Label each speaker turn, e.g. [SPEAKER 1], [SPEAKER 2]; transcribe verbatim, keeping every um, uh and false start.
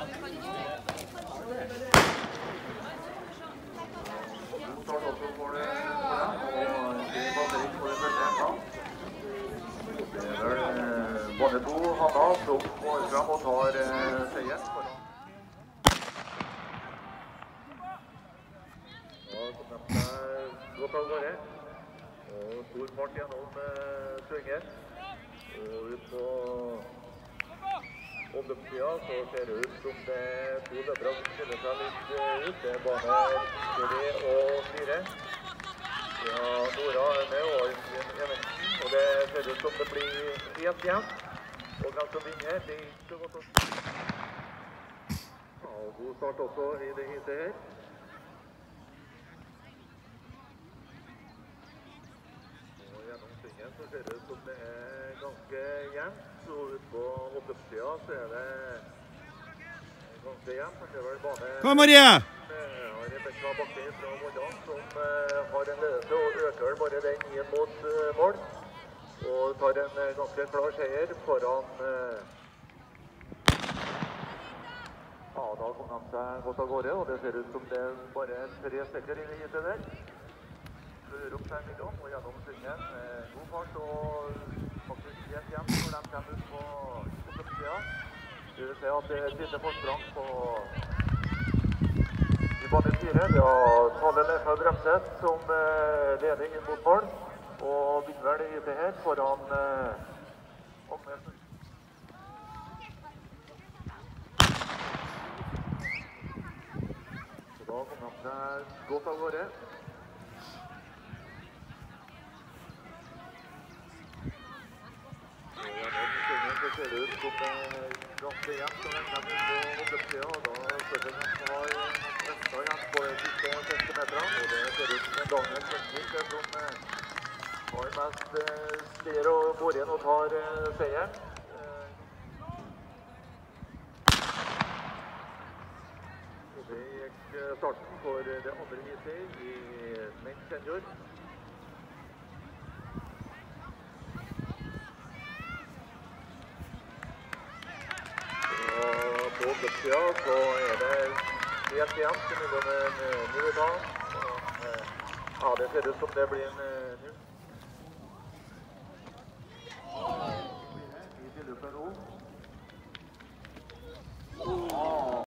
[SPEAKER 1] Både to Hanna som går frem og tar seieren. Da kom de seg godt av gårde. Og stor fart gjennom svingen. Og ut på omløpssida så ser det ut som det er to løpere som skiller seg litt ut. Det er bane tre og fire. Ja, Nora er med og Evensen. Og det ser ut som det blir helt igjen. Og hvem som vinner, det er ikke så godt å si. Ja, og god start også i det hitet her. Og gjennom svingen så ser det ut som det er ganske jevnt. Så ut på oppløpssida så er det ganske jevnt. Det er vel bane...
[SPEAKER 2] Kom, Marie!
[SPEAKER 1] Rebekka Bakke fra Moldan som har en ledelse og øker vel bare den inn mot mål. Og tar en ganske klar seier foran... Ja, da kom de seg godt av gårde, og det ser ut som det er bare tre stykker i det hitet der. Fører opp seg mellom og gjennom svingen. God fart og faktisk helt hjem når de kommer ut på toppsida. Du vil se at det er et lite forsprang på i bane fire. Det er Talle Lefa Bremset som leder inn mot mål. Og vinner det hitet her foran uh, Agnes. Så da kommer de seg godt av gårde. Og gjennom svingen så ser det ut som det er ganske jevnt når de kommer inn på oppløpssida. Og da føler de at de har mesta igjen på de siste seksti meterne. Og det ser ut som en Daniel Kjensvik som har mest styr og går inn og tar seieren. Og det gikk starten for det andre hitet i menn senior. Og på oppløpssida så er det helt jevnt mellom en null og en. Ja, det ser ut som det blir en null.